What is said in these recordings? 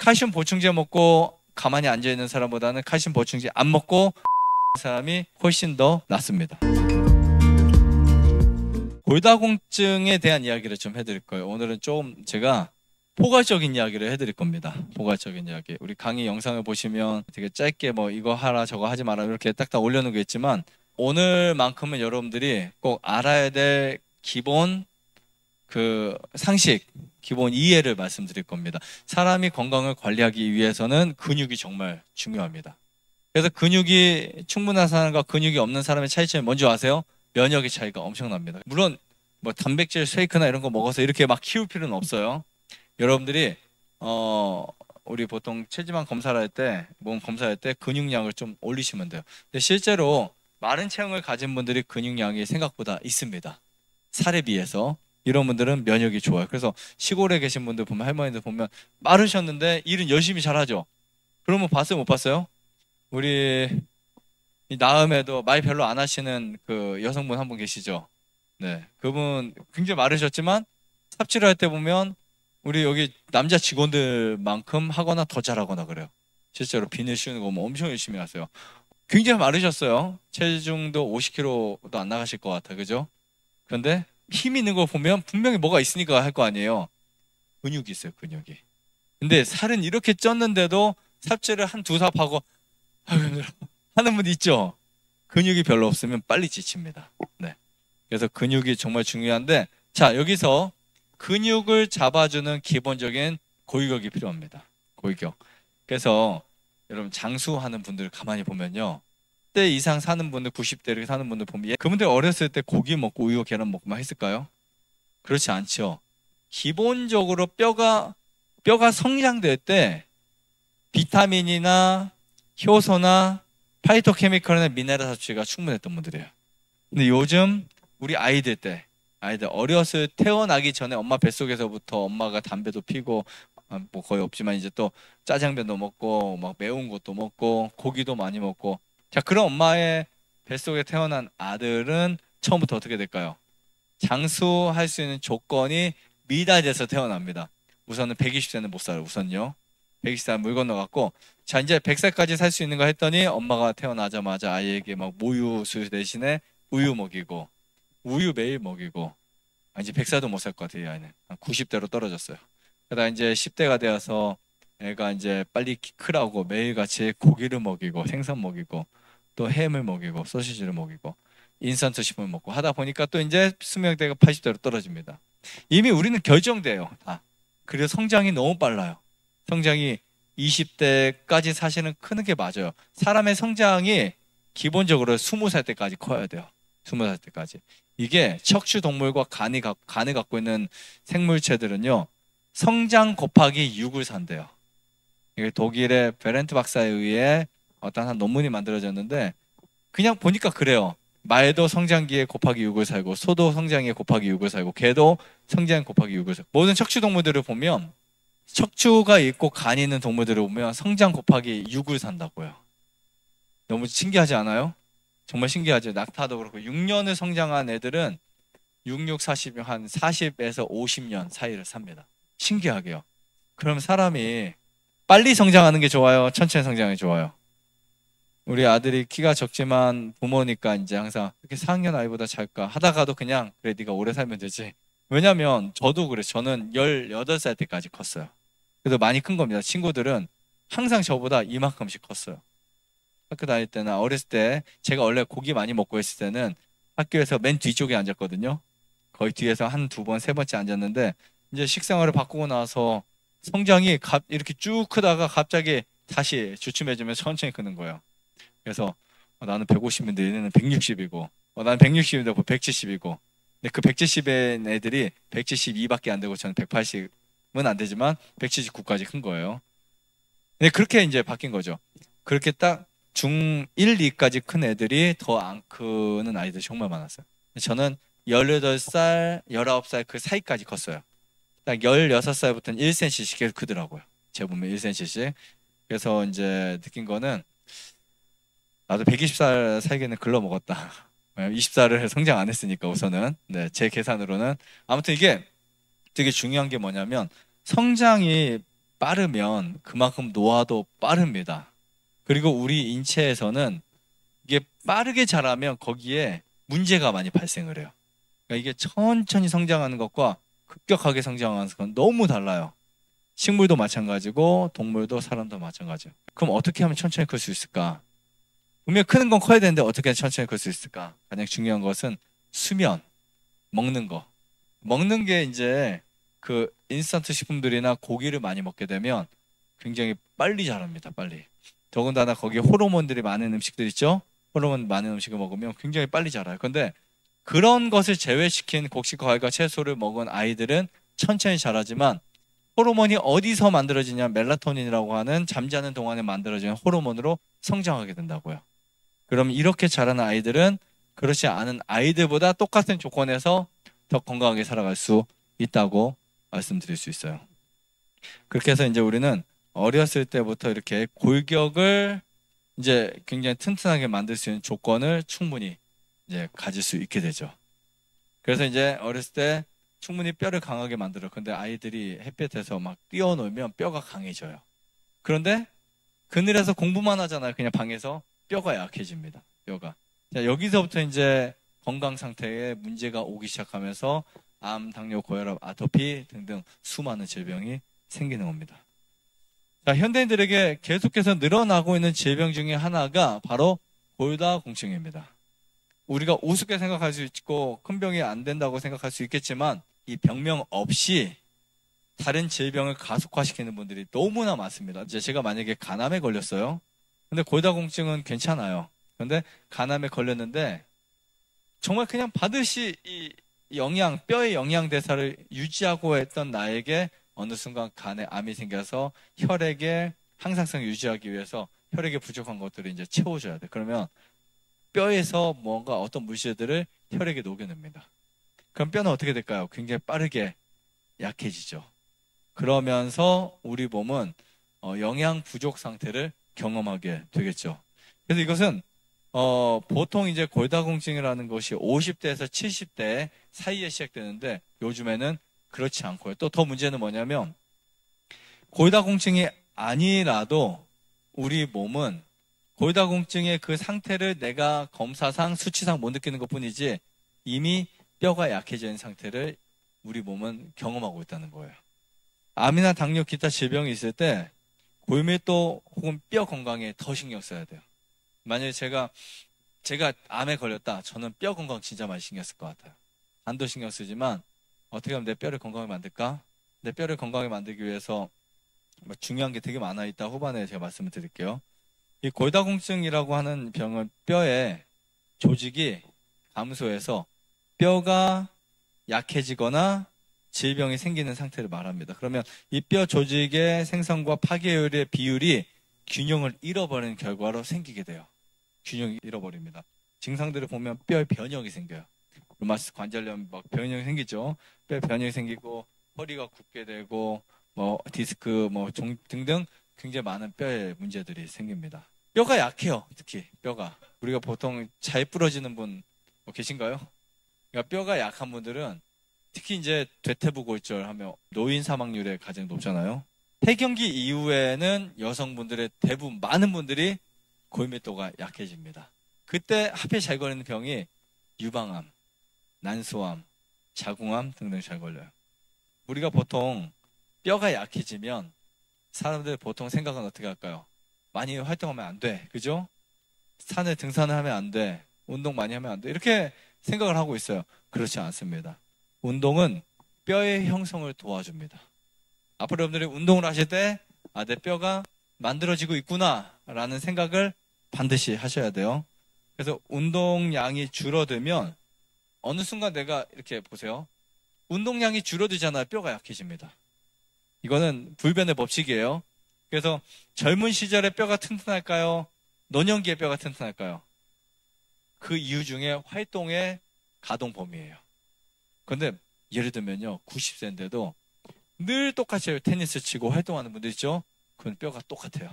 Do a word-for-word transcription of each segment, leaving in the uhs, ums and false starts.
칼슘 보충제 먹고 가만히 앉아있는 사람보다는 칼슘 보충제 안 먹고 사람이 훨씬 더 낫습니다. 골다공증에 대한 이야기를 좀 해드릴 거예요. 오늘은 좀 제가 포괄적인 이야기를 해드릴 겁니다. 포괄적인 이야기. 우리 강의 영상을 보시면 되게 짧게 뭐 이거 하라 저거 하지 마라 이렇게 딱딱 올려놓은 게 있지만 오늘만큼은 여러분들이 꼭 알아야 될 기본 그 상식, 기본 이해를 말씀드릴 겁니다. 사람이 건강을 관리하기 위해서는 근육이 정말 중요합니다. 그래서 근육이 충분한 사람과 근육이 없는 사람의 차이점이 뭔지 아세요? 면역의 차이가 엄청납니다. 물론 뭐 단백질 쉐이크나 이런 거 먹어서 이렇게 막 키울 필요는 없어요. 여러분들이 어 우리 보통 체지방 검사를 할 때, 몸 검사할 때 근육량을 좀 올리시면 돼요. 근데 실제로 마른 체형을 가진 분들이 근육량이 생각보다 있습니다. 살에 비해서. 이런 분들은 면역이 좋아요. 그래서 시골에 계신 분들 보면, 할머니들 보면 마르셨는데 일은 열심히 잘하죠. 그러면 봤어요, 못 봤어요? 우리 나음에도 말 별로 안 하시는 그 여성분 한 분 계시죠? 네, 그분 굉장히 마르셨지만 삽질을 할 때 보면 우리 여기 남자 직원들만큼 하거나 더 잘하거나 그래요. 실제로 비닐 씌우는 거 보면 엄청 열심히 하세요. 굉장히 마르셨어요. 체중도 오십 킬로그램도 안 나가실 것 같아, 그죠? 그런데 힘 있는 거 보면 분명히 뭐가 있으니까 할 거 아니에요. 근육이 있어요, 근육이. 근데 살은 이렇게 쪘는데도 삽질을 한 두 삽 하고 아유 힘들어 하는 분 있죠? 근육이 별로 없으면 빨리 지칩니다. 네. 그래서 근육이 정말 중요한데, 자, 여기서 근육을 잡아주는 기본적인 골격이 필요합니다. 골격. 그래서 여러분 장수하는 분들 가만히 보면요, 십 대 이상 사는 분들, 구십 대 이렇게 사는 분들 보면 그분들 어렸을 때 고기 먹고 우유 계란 먹고 막 했을까요? 그렇지 않죠. 기본적으로 뼈가 뼈가 성장될 때 비타민이나 효소나 파이토케미컬이나 미네랄 섭취가 충분했던 분들이에요. 근데 요즘 우리 아이들 때, 아이들 어렸을 태어나기 전에 엄마 뱃속에서부터 엄마가 담배도 피고 뭐 거의 없지만 이제 또 짜장면도 먹고 막 매운 것도 먹고 고기도 많이 먹고, 자, 그런 엄마의 뱃속에 태어난 아들은 처음부터 어떻게 될까요? 장수할 수 있는 조건이 미달돼서 태어납니다. 우선은 백이십 세는 못 살아요. 우선요. 백이십 살 물 건너갔고, 자, 이제 백 살까지 살 수 있는 거 했더니 엄마가 태어나자마자 아이에게 막 모유 수유 대신에 우유 먹이고 우유 매일 먹이고, 아, 이제 백 살도 못 살 것 같아요. 이 아이는 한 구십 대로 떨어졌어요. 그러다 이제 십 대가 되어서 애가 이제 빨리 크라고 매일같이 고기를 먹이고 생선 먹이고 또 햄을 먹이고 소시지를 먹이고 인스턴트 식품을 먹고 하다 보니까 또 이제 수명대가 팔십 대로 떨어집니다. 이미 우리는 결정돼요, 다. 그리고 성장이 너무 빨라요. 성장이 이십 대까지 사실은 크는 게 맞아요. 사람의 성장이 기본적으로 스무 살 때까지 커야 돼요. 스무 살 때까지. 이게 척추 동물과 간이, 간을 갖고 있는 생물체들은요, 성장 곱하기 육을 산대요. 이게 독일의 베렌트 박사에 의해 어떤 한 논문이 만들어졌는데, 그냥 보니까 그래요. 말도 성장기에 곱하기 육을 살고, 소도 성장기에 곱하기 육을 살고, 개도 성장 곱하기 육을 살고. 모든 척추 동물들을 보면, 척추가 있고 간이 있는 동물들을 보면 성장 곱하기 육을 산다고요. 너무 신기하지 않아요? 정말 신기하죠. 낙타도 그렇고 육 년을 성장한 애들은 육, 육, 사십, 한 사십에서 오십 년 사이를 삽니다. 신기하게요. 그럼 사람이 빨리 성장하는 게 좋아요? 천천히 성장하는 게 좋아요? 우리 아들이 키가 적지만 부모니까 이제 항상 이렇게 사 학년 아이보다 잘까 하다가도 그냥 그래 네가 오래 살면 되지. 왜냐면 저도 그래. 저는 열여덟 살 때까지 컸어요. 그래도 많이 큰 겁니다. 친구들은 항상 저보다 이만큼씩 컸어요. 학교 다닐 때나 어렸을 때 제가 원래 고기 많이 먹고 있을 때는 학교에서 맨 뒤쪽에 앉았거든요. 거의 뒤에서 한 두 번, 세 번째 앉았는데 이제 식생활을 바꾸고 나서 성장이 갑 이렇게 쭉 크다가 갑자기 다시 주춤해지면서 천천히 크는 거예요. 그래서 어, 나는 백오십인데 얘네는 백육십이고 어, 나는 백육십인데 백칠십이고, 근데 그 백칠십인 애들이 백칠십이밖에 안 되고 저는 백팔십은 안 되지만 백칠십구까지 큰 거예요. 근데 그렇게 이제 바뀐 거죠. 그렇게 딱 중 일, 이까지 큰 애들이 더 안 크는 아이들이 정말 많았어요. 저는 열여덟 살, 열아홉 살 그 사이까지 컸어요. 딱 열여섯 살부터는 일 센티미터씩 계속 크더라고요. 제 몸에 일 센티미터씩. 그래서 이제 느낀 거는 나도 백이십 살 살기는 글러 먹었다. 이십 살을 성장 안 했으니까 우선은. 네, 제 계산으로는. 아무튼 이게 되게 중요한 게 뭐냐면 성장이 빠르면 그만큼 노화도 빠릅니다. 그리고 우리 인체에서는 이게 빠르게 자라면 거기에 문제가 많이 발생을 해요. 그러니까 이게 천천히 성장하는 것과 급격하게 성장하는 건 너무 달라요. 식물도 마찬가지고 동물도 사람도 마찬가지예요. 그럼 어떻게 하면 천천히 클 수 있을까? 분명 크는 건 커야 되는데 어떻게 하면 천천히 클 수 있을까? 가장 중요한 것은 수면, 먹는 거. 먹는 게 이제 그 인스턴트 식품들이나 고기를 많이 먹게 되면 굉장히 빨리 자랍니다. 빨리. 더군다나 거기에 호르몬들이 많은 음식들 있죠? 호르몬 많은 음식을 먹으면 굉장히 빨리 자라요. 근데 그런 것을 제외시킨 곡식 과일과 채소를 먹은 아이들은 천천히 자라지만 호르몬이 어디서 만들어지냐, 멜라토닌이라고 하는 잠자는 동안에 만들어지는 호르몬으로 성장하게 된다고요. 그럼 이렇게 자라는 아이들은 그렇지 않은 아이들보다 똑같은 조건에서 더 건강하게 살아갈 수 있다고 말씀드릴 수 있어요. 그렇게 해서 이제 우리는 어렸을 때부터 이렇게 골격을 이제 굉장히 튼튼하게 만들 수 있는 조건을 충분히 이제 가질 수 있게 되죠. 그래서 이제 어렸을 때 충분히 뼈를 강하게 만들어. 근데 아이들이 햇볕에서 막 뛰어놀면 뼈가 강해져요. 그런데 그늘에서 공부만 하잖아요. 그냥 방에서 뼈가 약해집니다. 뼈가. 자, 여기서부터 이제 건강 상태에 문제가 오기 시작하면서 암, 당뇨, 고혈압, 아토피 등등 수많은 질병이 생기는 겁니다. 자, 현대인들에게 계속해서 늘어나고 있는 질병 중에 하나가 바로 골다공증입니다. 우리가 우습게 생각할 수 있고 큰 병이 안 된다고 생각할 수 있겠지만 이 병명 없이 다른 질병을 가속화시키는 분들이 너무나 많습니다. 이제 제가 만약에 간암에 걸렸어요. 근데 골다공증은 괜찮아요. 근데 간암에 걸렸는데 정말 그냥 받으시 이 영양, 뼈의 영양 대사를 유지하고 했던 나에게 어느 순간 간에 암이 생겨서 혈액의 항상성 유지하기 위해서 혈액에 부족한 것들을 이제 채워줘야 돼. 그러면 뼈에서 뭔가 어떤 물질들을 혈액에 녹여냅니다. 그럼 뼈는 어떻게 될까요? 굉장히 빠르게 약해지죠. 그러면서 우리 몸은 영양 부족 상태를 경험하게 되겠죠. 그래서 이것은 어, 보통 이제 골다공증이라는 것이 오십 대에서 칠십 대 사이에 시작되는데 요즘에는 그렇지 않고요. 또 더 문제는 뭐냐면 골다공증이 아니라도 우리 몸은 골다공증의 그 상태를 내가 검사상 수치상 못 느끼는 것 뿐이지 이미 뼈가 약해진 상태를 우리 몸은 경험하고 있다는 거예요. 암이나 당뇨 기타 질병이 있을 때 골밀도 혹은 뼈 건강에 더 신경 써야 돼요. 만약에 제가 제가 암에 걸렸다. 저는 뼈 건강 진짜 많이 신경 쓸 것 같아요. 간도 신경 쓰지만 어떻게 하면 내 뼈를 건강하게 만들까? 내 뼈를 건강하게 만들기 위해서 중요한 게 되게 많아 있다. 후반에 제가 말씀을 드릴게요. 이 골다공증이라고 하는 병은 뼈에 조직이 감소해서 뼈가 약해지거나 질병이 생기는 상태를 말합니다. 그러면 이 뼈 조직의 생성과 파괴율의 비율이 균형을 잃어버리는 결과로 생기게 돼요. 균형이 잃어버립니다. 증상들을 보면 뼈에 변형이 생겨요. 루마티스 관절염 막 변형이 생기죠. 뼈에 변형이 생기고 허리가 굽게 되고 뭐 디스크 뭐 종 등등 굉장히 많은 뼈에 문제들이 생깁니다. 뼈가 약해요. 특히 뼈가. 우리가 보통 잘 부러지는 분 뭐 계신가요? 그러니까 뼈가 약한 분들은 특히 이제 대퇴부골절 하면 노인 사망률이 가장 높잖아요. 폐경기 이후에는 여성분들의 대부분 많은 분들이 골밀도가 약해집니다. 그때 하필 잘 걸리는 병이 유방암, 난소암, 자궁암 등등 잘 걸려요. 우리가 보통 뼈가 약해지면 사람들 보통 생각은 어떻게 할까요? 많이 활동하면 안 돼. 그죠? 산에 등산을 하면 안 돼. 운동 많이 하면 안 돼. 이렇게 생각을 하고 있어요. 그렇지 않습니다. 운동은 뼈의 형성을 도와줍니다. 앞으로 여러분들이 운동을 하실 때 아, 내 뼈가 만들어지고 있구나 라는 생각을 반드시 하셔야 돼요. 그래서 운동량이 줄어들면 어느 순간 내가 이렇게 보세요. 운동량이 줄어들잖아요. 뼈가 약해집니다. 이거는 불변의 법칙이에요. 그래서 젊은 시절에 뼈가 튼튼할까요? 노년기에 뼈가 튼튼할까요? 그 이유 중에 활동의 가동 범위예요. 그런데 예를 들면요. 구십 세인데도 늘 똑같이 테니스 치고 활동하는 분들 있죠? 그건 뼈가 똑같아요.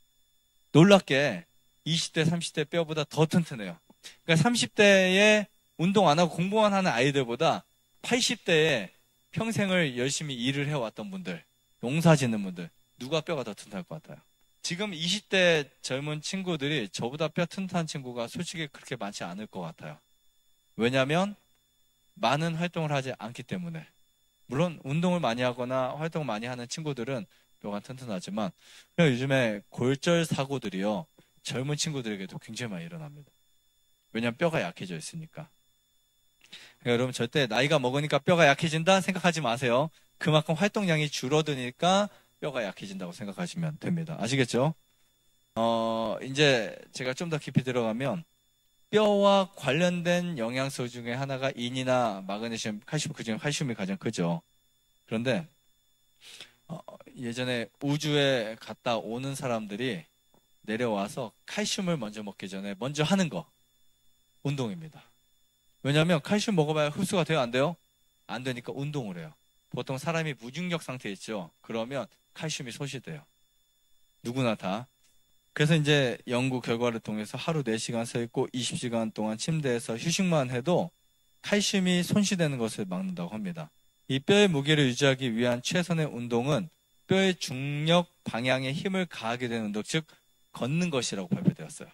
놀랍게 이십 대, 삼십 대 뼈보다 더 튼튼해요. 그러니까 삼십 대에 운동 안 하고 공부만 하는 아이들보다 팔십 대에 평생을 열심히 일을 해왔던 분들, 농사 짓는 분들, 누가 뼈가 더 튼튼할 것 같아요? 지금 이십 대 젊은 친구들이 저보다 뼈 튼튼한 친구가 솔직히 그렇게 많지 않을 것 같아요. 왜냐하면 많은 활동을 하지 않기 때문에. 물론 운동을 많이 하거나 활동을 많이 하는 친구들은 뼈가 튼튼하지만 요즘에 골절 사고들이요, 젊은 친구들에게도 굉장히 많이 일어납니다. 왜냐하면 뼈가 약해져 있으니까. 그러니까 여러분 절대 나이가 먹으니까 뼈가 약해진다 생각하지 마세요. 그만큼 활동량이 줄어드니까 뼈가 약해진다고 생각하시면 됩니다. 아시겠죠? 어, 이제 제가 좀 더 깊이 들어가면 뼈와 관련된 영양소 중에 하나가 인이나 마그네슘, 칼슘, 그중에 칼슘이 가장 크죠. 그런데 어, 예전에 우주에 갔다 오는 사람들이 내려와서 칼슘을 먼저 먹기 전에 먼저 하는 거 운동입니다. 왜냐하면 칼슘 먹어봐야 흡수가 돼요? 안 돼요? 안 되니까 운동을 해요. 보통 사람이 무중력 상태에 있죠. 그러면 칼슘이 소실돼요. 누구나 다. 그래서 이제 연구 결과를 통해서 하루 네 시간 서 있고 이십 시간 동안 침대에서 휴식만 해도 칼슘이 손실되는 것을 막는다고 합니다. 이 뼈의 무게를 유지하기 위한 최선의 운동은 뼈의 중력 방향에 힘을 가하게 되는 운동, 즉 걷는 것이라고 발표되었어요.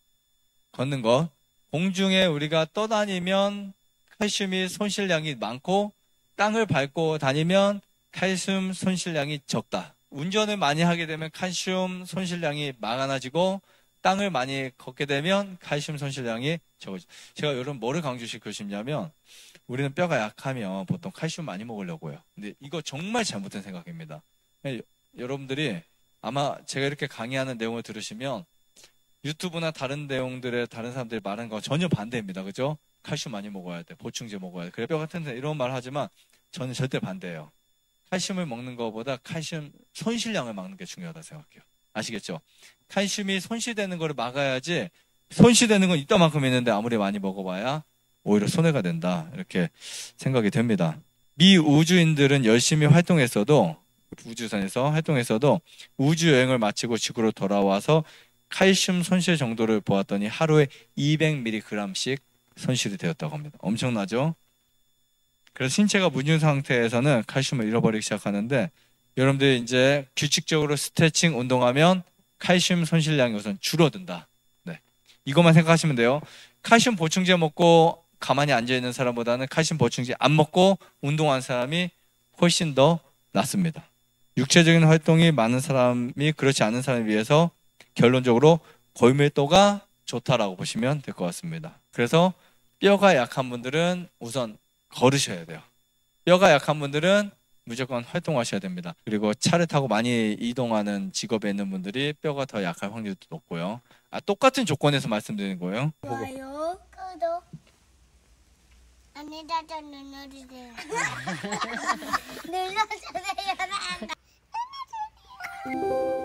걷는 것. 공중에 우리가 떠다니면 칼슘이 손실량이 많고 땅을 밟고 다니면 칼슘 손실량이 적다. 운전을 많이 하게 되면 칼슘 손실량이 많아지고 땅을 많이 걷게 되면 칼슘 손실량이 적어지죠. 제가 여러분 뭐를 강조시키고 싶냐면 우리는 뼈가 약하면 보통 칼슘 많이 먹으려고 해요. 근데 이거 정말 잘못된 생각입니다. 여러분들이 아마 제가 이렇게 강의하는 내용을 들으시면 유튜브나 다른 내용들에 다른 사람들이 말하는 거 전혀 반대입니다. 그죠? 칼슘 많이 먹어야 돼. 보충제 먹어야 돼. 그래 뼈가 튼튼해. 이런 말 하지만 저는 절대 반대예요. 칼슘을 먹는 것보다 칼슘 손실량을 막는 게 중요하다 생각해요. 아시겠죠? 칼슘이 손실되는 거를 막아야지 손실되는 건 이따만큼 있는데 아무리 많이 먹어봐야 오히려 손해가 된다. 이렇게 생각이 됩니다. 미 우주인들은 열심히 활동했어도 우주선에서 활동했어도 우주여행을 마치고 지구로 돌아와서 칼슘 손실 정도를 보았더니 하루에 이백 밀리그램씩 손실이 되었다고 합니다. 엄청나죠? 그래서 신체가 무균 상태에서는 칼슘을 잃어버리기 시작하는데 여러분들이 이제 규칙적으로 스트레칭 운동하면 칼슘 손실량이 우선 줄어든다. 네. 이것만 생각하시면 돼요. 칼슘 보충제 먹고 가만히 앉아있는 사람보다는 칼슘 보충제 안 먹고 운동한 사람이 훨씬 더 낫습니다. 육체적인 활동이 많은 사람이 그렇지 않은 사람에 비해서 결론적으로 골밀도가 좋다라고 보시면 될 것 같습니다. 그래서 뼈가 약한 분들은 우선 걸으셔야 돼요. 뼈가 약한 분들은 무조건 활동하셔야 됩니다. 그리고 차를 타고 많이 이동하는 직업에 있는 분들이 뼈가 더 약할 확률도 높고요. 아, 똑같은 조건에서 말씀드리는 거예요. 좋아요, 구독, 안에다가 눌러주세요. 눌러주세요. 눌러주세요.